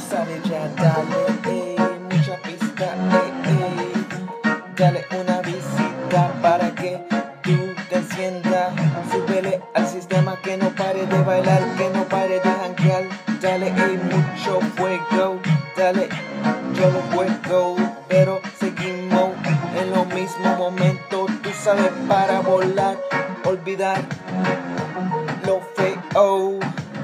sabes ya, dale, mucha pista, dale una visita para que tú te enciendas. Súbele al sistema que no pare de bailar, que no pare de janguear. Dale, mucho fuego, dale, yo lo juego, pero seguimos en lo mismo momento. Tú sabes, para volar, olvidar lo feo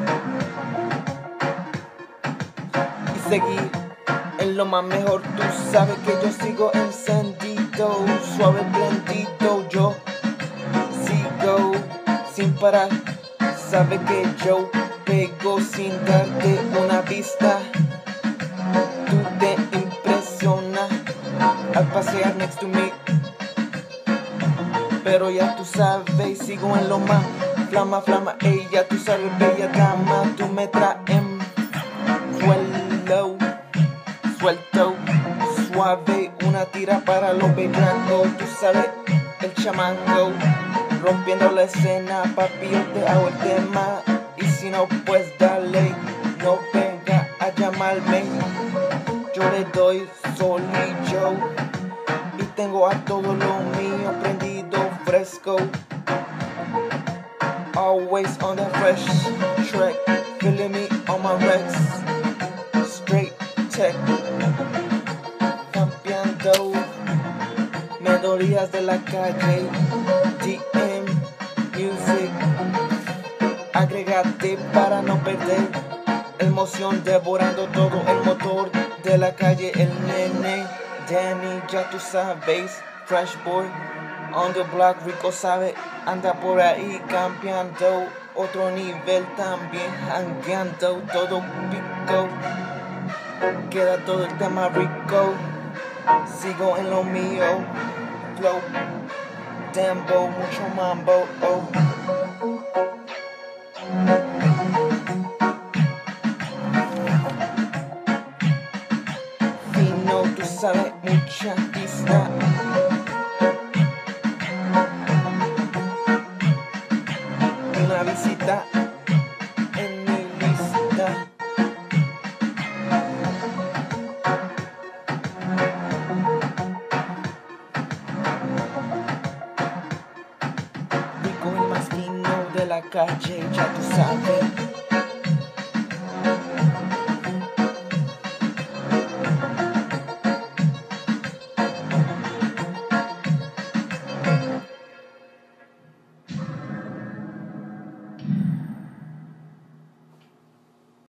y seguir en lo más mejor. Tú sabes que yo sigo encendido, suave prendido, yo sigo sin parar. Sabes que yo pego sin darte una vista. Tú te impresionas al pasear next to me, pero ya tú sabes, sigo en lo más. Flama, flama, ella, tú sabes, bella dama, tú me traes suelto, suave, una tira para los bellacos. Tú sabes, el chamango, rompiendo la escena, papi, yo te hago el tema. Y si no, pues dale, no venga a llamarme, yo le doy solillo. Y tengo a todo lo mío prendido, fresco, always on the fresh track, feeling me on my Rex, straight tech, campeando melodías de la calle, DM Music, agrégate para no perder emoción, devorando todo el motor de la calle, el nene Danny, ya tú sabes, Fresh Boy on the block, Rico sabe, anda por ahí campeando, otro nivel también, jangueando, todo pico, queda todo el tema rico, sigo en lo mío, flow, dembo, mucho mambo, fino, tú sabes, mucha pista. Una visita en mi lista. Rico y más fino de la calle, ya tú sabes.